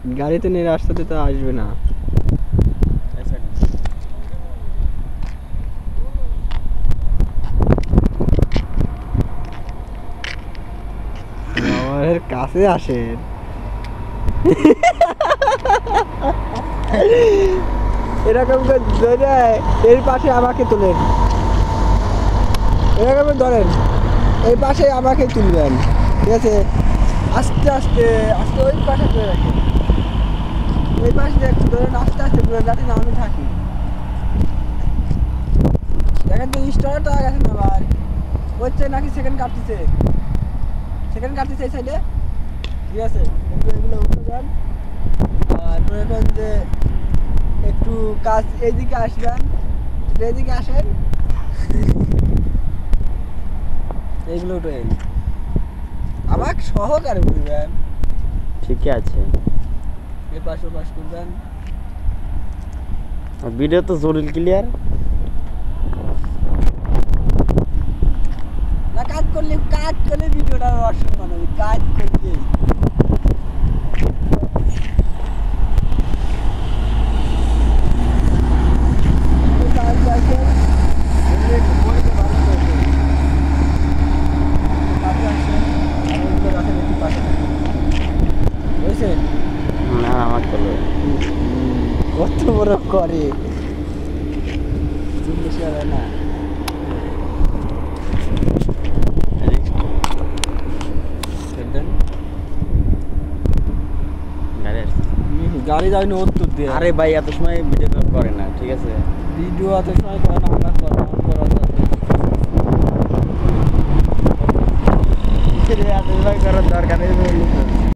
গাড়িতে নিয়ে রাস্তাতে তো আসবে না। আমার কাছে আসেন। এরকম করে ধরে এর পাশে আমাকে তোলেন, এরকম ধরেন এই পাশে আমাকে তুলবেন, ঠিক আছে? আস্তে আস্তে আস্তে ওই পাশে ধরে রাখেন, ওই পাশে একটু ধরেন, আস্তে আস্তে ধরেন যাতে না আমি থাকি। দেখেন তো স্টার্ট হয়ে গেছে না ভাই? হচ্ছে নাকি সেকেন্ড কাটতেছে? সেকেন্ড কাটতেছে এই সাইডে, ঠিক আছে? এগুলো উঠে যান। আর এখন যে একটু কাজ এইদিকে আসবেন, এইদিকে আসেন, এইগুলো উঠেন, আমাকে সহকারে উঠবেন, ঠিকই আছে। এ পাশ ও পাশ করবেন। ভিডিও তো জরুরি ক্লিয়ার না, কাজ করলে ভিডিওটা অসম্মান হবে, কাজ করলে। না আমার তো কত বড় করে না। গাড়ি যায়নি উত্তর দিয়ে। আরে ভাই এত সময় ভিডিও করে না, ঠিক আছে? ভিডিও এত সময় করে না, আমরা করা এত সময় করার দরকার নেই।